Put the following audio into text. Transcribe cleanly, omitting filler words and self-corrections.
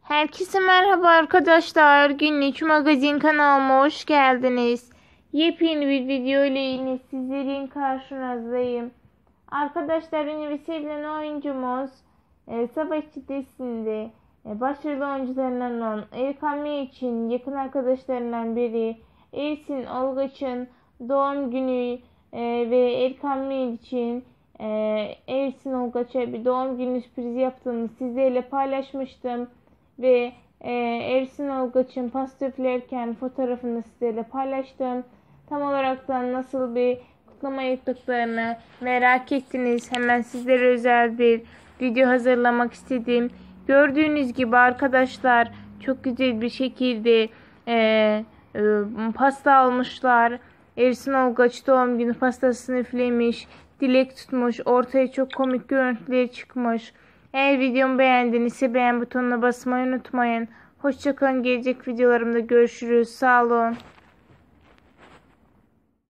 Herkese merhaba arkadaşlar. Günlük magazin kanalıma hoş geldiniz. Yepyeni bir video ile yine sizlerin karşınızdayım. Arkadaşlar, ünlü ve sevilen oyuncumuz Savaşçı dizisinde başarılı oyuncularından olan Erkan Meriç'in yakın arkadaşlarından biri Ersin Olgaç'ın doğum günü ve Erkan Meriç'in Ersin Olgaç'a bir doğum günü sürprizi yaptığını sizlerle paylaşmıştım. Ve Ersin Olgaç'ın pasta üflerken fotoğrafını sizlerle paylaştım. Tam olarak da nasıl bir kutlama yaptıklarını merak ettiniz. Hemen sizlere özel bir video hazırlamak istedim. Gördüğünüz gibi arkadaşlar, çok güzel bir şekilde pasta almışlar. Ersin Olgaç doğum günü pastasını üflemiş, dilek tutmuş, ortaya çok komik görüntüler çıkmış. Eğer videomu beğendinizse beğen butonuna basmayı unutmayın. Hoşça kalın, gelecek videolarımda görüşürüz. Sağ olun.